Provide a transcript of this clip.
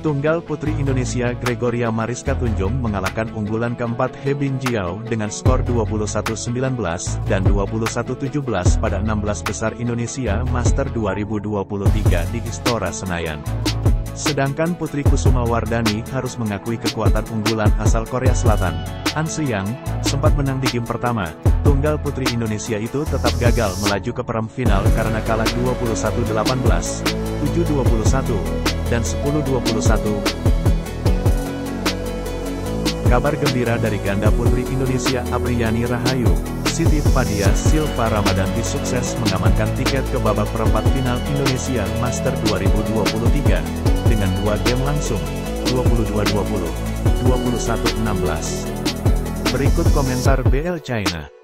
Tunggal putri Indonesia Gregoria Mariska Tunjung mengalahkan unggulan keempat He Bingjiao dengan skor 21-19 dan 21-17 pada 16 besar Indonesia Master 2023 di Istora Senayan. Sedangkan Putri Kusuma Wardani harus mengakui kekuatan unggulan asal Korea Selatan, An Se-young, sempat menang di game pertama. Tunggal putri Indonesia itu tetap gagal melaju ke perempat karena kalah 21-18, 7-21, dan 10-21. Kabar gembira dari ganda putri Indonesia Apriyani Rahayu, Siti Fadia Silva Ramadhanti sukses mengamankan tiket ke babak perempat final Indonesia Master 2023 dengan 2 game langsung, 22-20, 21-16. Berikut komentar BL China.